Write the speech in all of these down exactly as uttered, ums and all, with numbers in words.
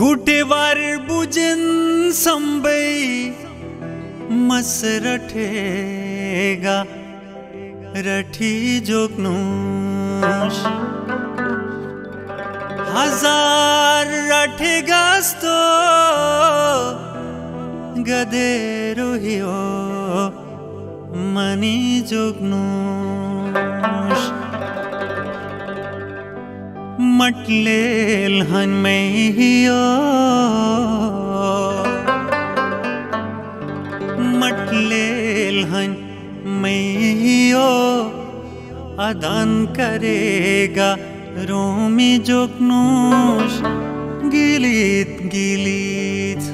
गुटेवार बुजन संबई मस रठेगा रठी जोगनुश हजार रठेगास्तो गदे रोहियो मनी जोगनुश मटलेल हन में हियो मटलेल हन में हियो अदान करेगा रोमी जोगनुश गिलीत गिलीत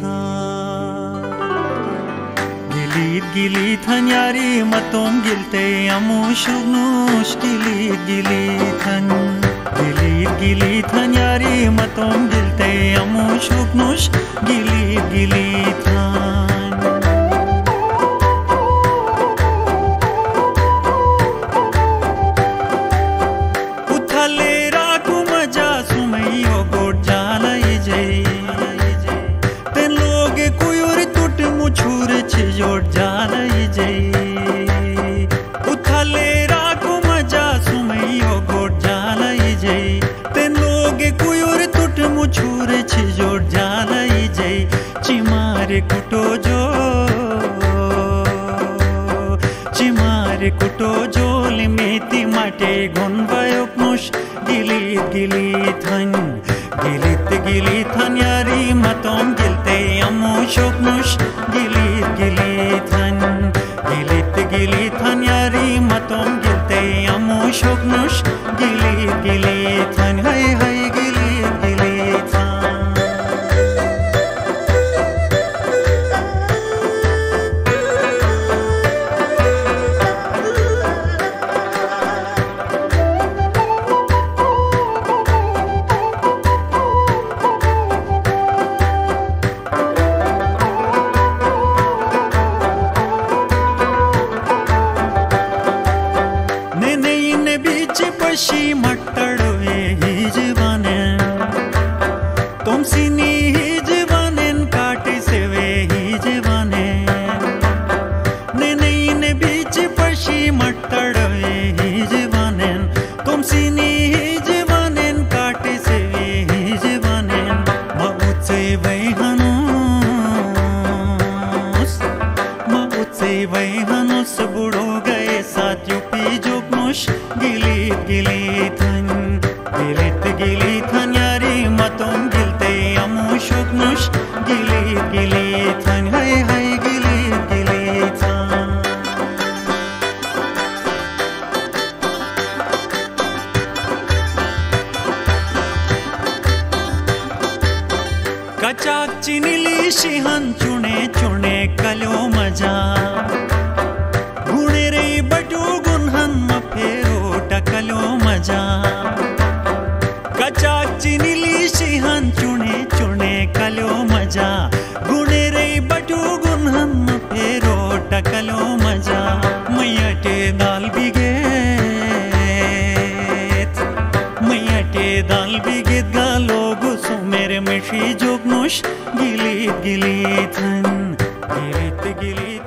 गिलीत गिलीत हन यारी मतोम गिलते अमो शुगनुश गिलीत गिलीत हन गिलीत गिलीत हन यारी मतोम गिलते अमो शुगनुश गिलीत गिलीत हन उथले राकु मजा सुमैयो गोट जालई जई तेन लोग कुयुर टूट मुछुर छिजोट जालई जई उथले राकु मजा सुमैयो गोट जालई जई तेन लोग कुयुर टूट मुछुर छिजोट जालई जई चिमार कुटो जो चिमार कुटो जोल मेती माटे गुनवायोक्नुश गिलीत गिलीत हन गिलीत गिलीत हन यारी मतोम गिलते अमो शुगनुश गिलीत गिलीत हन गिलीत गिलीत हन यारी मतोम गिलते अमो शुगनुश गिलीत गिलीत हन हाय हाय गिलीत गिलीत हन पशी मट्टड़वे ही जीवाने तुम सीनी ही जीवाने काटे से वे ही जीवाने ने नहीं ने बीच पशी मट्टड़वे ही जीवाने तुम सीनी ही जीवाने काटे से वे ही जीवाने बहुत से वही हनुस बहुत से वही हनुस बुढ़ो गए साथियों पी जोगनुश गिलीत गिलीत हन गिलीत गिलीत हन यारी मतोम गिलते अमो शुगनुश गिलीत गिलीत हन हाय हाय गिलीत गिलीत हन कचाक चिनिली शिहन चुने चुने कलो मजा गुणे रे बटू गुनहन मफेरो टकलो मजा कचाक चिनिली शिहन चुने चुने कलो मजा गुणे रे बटू गुनहन मफेरो टकलो मजा मैयाटे दाल बिगेत मैयाटे दाल बिगेत गालो गुसु मेरे मिशी जोगनुश गिलीत गिलीत हन गिलीत गिलीत